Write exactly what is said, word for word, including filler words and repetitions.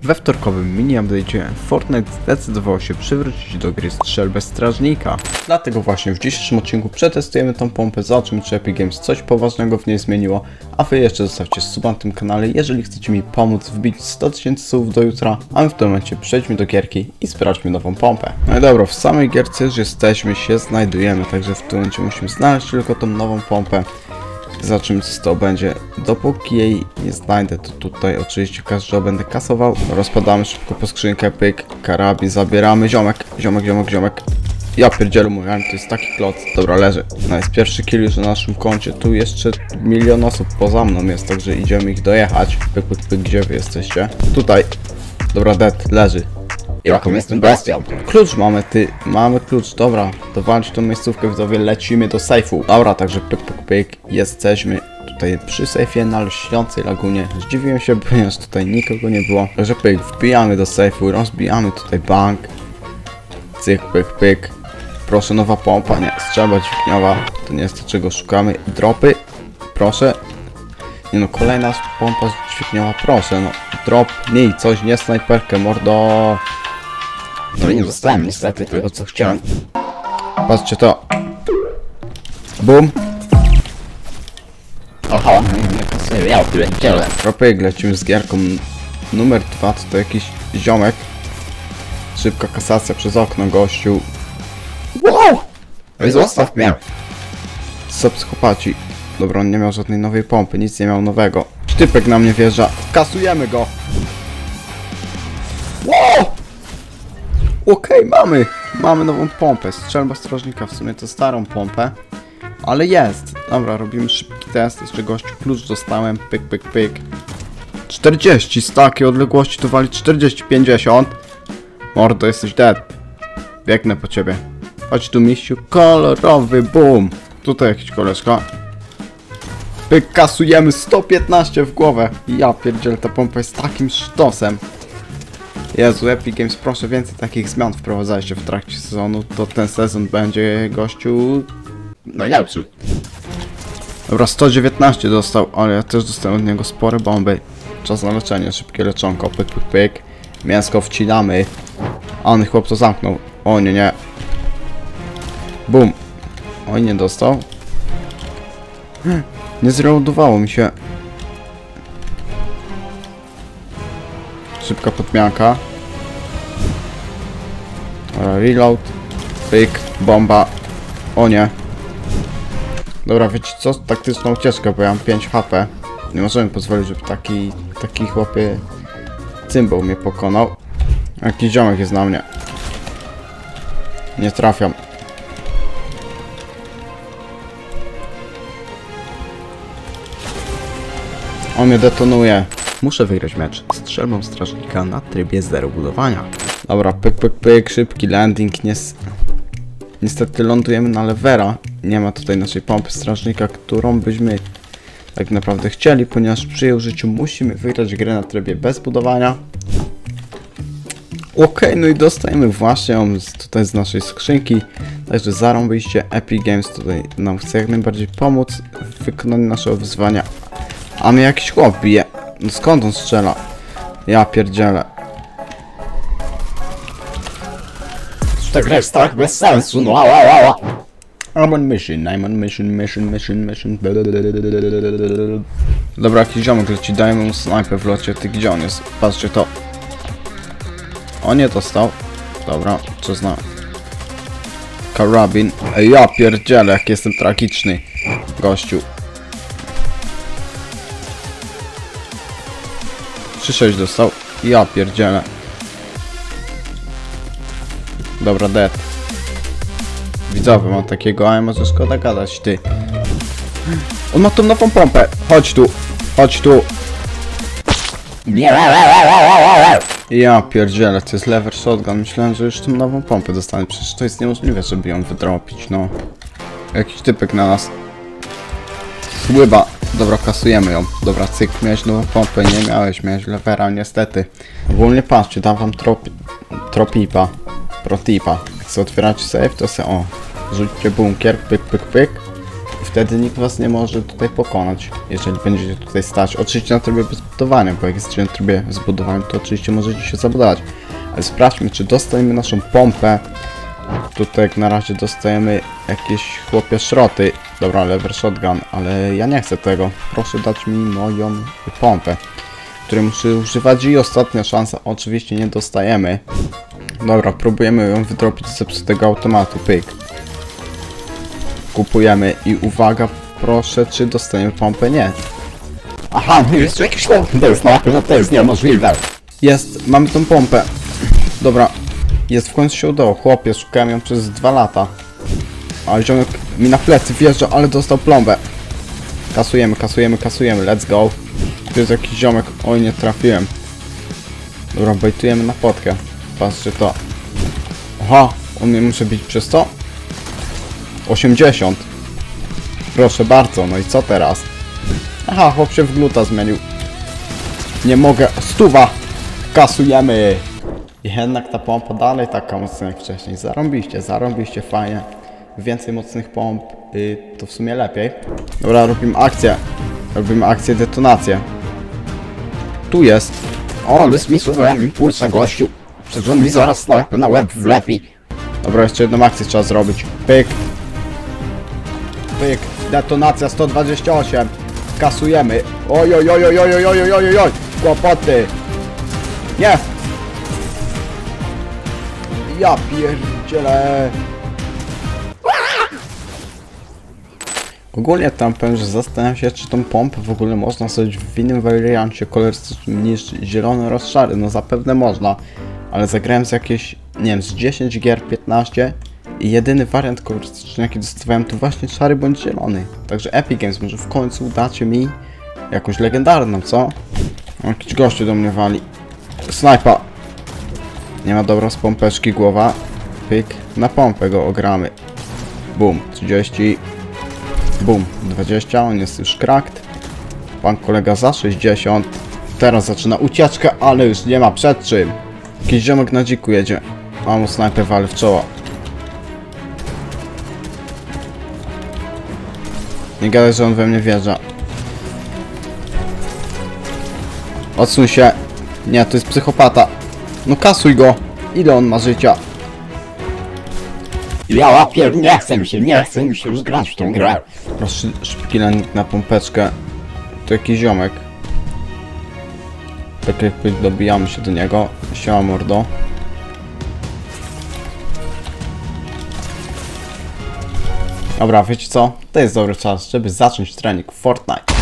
We wtorkowym mini-update'cie Fortnite zdecydował się przywrócić do gry strzelbę strażnika. Dlatego właśnie w dzisiejszym odcinku przetestujemy tą pompę, zobaczymy czy Epic Games coś poważnego w niej zmieniło, a wy jeszcze zostawcie suba na tym kanale, jeżeli chcecie mi pomóc wbić sto tysięcy subów do jutra, a my w tym momencie przejdźmy do gierki i sprawdźmy nową pompę. No i dobra, w samej gierce już jesteśmy, się znajdujemy, także w tym momencie musimy znaleźć tylko tą nową pompę. Zobaczymy co to będzie. Dopóki jej nie znajdę, to tutaj oczywiście każdego będę kasował. Rozpadamy szybko po skrzynkę, pyk, karabin, zabieramy, ziomek, ziomek, ziomek, ziomek. Ja pierdzielu mówiłem, to jest taki kloc. Dobra, leży. No jest pierwszy kill już na naszym koncie. Tu jeszcze milion osób poza mną jest, także idziemy ich dojechać. Pyk, pyk, pyk, gdzie wy jesteście? Tutaj. Dobra, dead, leży. Jaką jestem bestią. Klucz mamy, ty, mamy klucz, dobra, dowalić tą miejscówkę, widzowie, lecimy do sejfu. Dobra, także pyk, pyk, pyk, jesteśmy tutaj przy sejfie na lśniącej lagunie. Zdziwiłem się, ponieważ tutaj nikogo nie było. Także pyk, wbijamy do sejfu, rozbijamy tutaj bank. Cyk, pyk, pyk. Proszę, nowa pompa, nie, strzelba dźwigniowa, to nie jest to, czego szukamy. Dropy, proszę. Nie no, kolejna pompa dźwigniowa, proszę, no, drop, nie, coś, nie snajperkę, mordo. No i nie dostałem niestety tego co chciałem. Patrzcie to. Bum. Oho, nie ja pierdzielę. Propyk, lecimy z gierką numer dwa, to, to jakiś ziomek. Szybka kasacja przez okno, gościu. Wow! Zostaw mnie. Co psychopaci. Dobra, on nie miał żadnej nowej pompy, nic nie miał nowego. Typek na mnie wjeżdża. Kasujemy go. Wow! Okej, okay, mamy. Mamy nową pompę. Strzelba strażnika, w sumie to starą pompę. Ale jest. Dobra, robimy szybki test. Jeszcze gościu klucz dostałem. Pyk, pyk, pyk. czterdzieści z takiej odległości to wali czterdzieści, pięćdziesiąt. Mordo, jesteś dead. Biegnę po ciebie. Chodź tu, miściu. Kolorowy, boom. Tutaj jakiś koleżka. Pyk, kasujemy sto piętnaście w głowę. Ja pierdzielę, ta pompa jest takim sztosem. Jezu, Epic Games, proszę więcej takich zmian wprowadzajcie w trakcie sezonu, to ten sezon będzie, gościu... Najlepszy. Dobra, sto dziewiętnaście dostał, ale ja też dostałem od niego spore bomby. Czas na leczenie, szybkie leczonko, pyk, pyk, pyk. Mięsko wcinamy. A on chłop to zamknął. O nie, nie. Bum. Oj, nie dostał. Nie zreloadowało mi się. Szybka podmianka. Reload. Pyk. Bomba. O nie. Dobra, wiecie co? Taktyczną ucieczkę, bo ja mam pięć H P. Nie możemy pozwolić, żeby taki, taki chłopie cymbał mnie pokonał. Jakiś ziomek jest na mnie. Nie trafiam. On mnie detonuje. Muszę wygrać mecz z strzelbą strażnika na trybie zero budowania. Dobra, pyk, pyk, pyk, szybki landing. Nies... Niestety lądujemy na lewera. Nie ma tutaj naszej pompy strażnika, którą byśmy tak naprawdę chcieli, ponieważ przy jej użyciu musimy wygrać grę na trybie bez budowania. Okej, okay, no i dostajemy właśnie ją z, tutaj z naszej skrzynki. Także zarąbyście, Epic Games tutaj nam chce jak najbardziej pomóc w wykonaniu naszego wyzwania. A mnie jakiś chłop bije. No skąd on strzela? Ja pierdzielę. Ta gra jest tak bez sensu, no ała, ała. I'm on mission, I'm on mission, mission, mission, mission. Dobra, jakiś ziomek leci, dajmy mu snajpę w locie. Ty gdzie on jest? Patrzcie to. O, nie dostał. Dobra, co zna. Karabin. Ej, ja pierdzielę, jak jestem tragiczny. Gościu. trzy sześć dostał. Ja pierdzielę. Dobra, dead. Widzowie, mam takiego, ale może szkoda gadać, ty. On ma tą nową pompę. Chodź tu. Chodź tu. Ja pierdzielę, to jest lever shotgun. Myślałem, że już tą nową pompę dostanę. Przecież to jest niemożliwe, żeby ją wydropić, no. Jakiś typek na nas. Słyba. Dobra, kasujemy ją. Dobra, cyk, miałeś nową pompę, nie miałeś, miałeś levera, niestety. Ogólnie patrzcie, dam wam trop, tropipa, protipa. Jak sobie otwieracie safe, to se, o, rzućcie bunkier, pyk, pyk, pyk. wtedy nikt was nie może tutaj pokonać, jeżeli będziecie tutaj stać. Oczywiście na trybie bez budowania, bo jak jesteście na trybie z budowaniem, to oczywiście możecie się zabudować. Ale sprawdźmy, czy dostajemy naszą pompę. Tutaj jak na razie dostajemy jakieś chłopie szroty. Dobra, lever shotgun, ale ja nie chcę tego. Proszę dać mi moją pompę, której muszę używać i ostatnia szansa. Oczywiście nie dostajemy. Dobra, próbujemy ją wydropić z zepsutego automatu. Pyk. Kupujemy i uwaga, proszę, czy dostaniemy pompę? Nie. Aha, jest jakiś to, to jest na pewno, to jest niemożliwe. Jest, mamy tą pompę. Dobra, jest, w końcu się udało. Chłopie, szukałem ją przez dwa lata. Ale ziomek mi na plecy wjeżdża, ale dostał plombę. Kasujemy, kasujemy, kasujemy, let's go. Tu jest jakiś ziomek, oj nie trafiłem. Dobra, bejtujemy na potkę. Patrzcie to. Aha, on mnie musi bić przez to? osiemdziesiąt. Proszę bardzo, no i co teraz? Aha, chłop się w gluta zmienił. Nie mogę, stuwa! Kasujemy! I jednak ta pompa dalej taka mocna jak wcześniej. Zarąbiście, zarąbiście, fajnie. Więcej mocnych pomp, yy, to w sumie lepiej. Dobra, robimy akcję. Robimy akcję, detonację. Tu jest. O, ale zmisłowałem impulsa, gościu. Przecież on mi zaraz na, na łeb wlepi. Dobra, jeszcze jedną akcję trzeba zrobić. Pyk. Pyk. Detonacja sto dwadzieścia osiem. Kasujemy. Oj, oj, oj, oj, oj, oj, oj, oj, oj, oj. Kłopoty. Nie. Ja pierdzielę. Ogólnie tam powiem, że zastanawiam się, czy tą pompę w ogóle można sobie w innym wariancie kolorystycznym niż zielony oraz szary. No zapewne można, ale zagrałem z jakieś, nie wiem, z dziesięć gier, piętnaście i jedyny wariant kolorystyczny jaki dostawałem to właśnie szary bądź zielony. Także Epic Games, może w końcu dacie mi jakąś legendarną, co? Jakiś gościu do mnie wali. Snajpa. Nie ma dobra z pompeczki głowa. Pyk. Na pompę go ogramy. Bum. trzydzieści. Bum. dwadzieścia. On jest już cracked. Pan kolega za sześćdziesiąt. Teraz zaczyna ucieczkę, ale już nie ma przed czym. Jakiś ziomek na dziku jedzie. Mam mu snajpę wali w czoło. Nie gadaj, że on we mnie wjeżdża. Odsuń się. Nie, to jest psychopata. No kasuj go. Ile on ma życia? Ja łapię, nie chcę mi się, nie chcę mi się już grać w tą grę. Proszę, szybki lanik na pompeczkę. To jakiś ziomek. Tak jakby dobijamy się do niego. Siema mordo. Dobra, wiecie co? To jest dobry czas, żeby zacząć trening w Fortnite.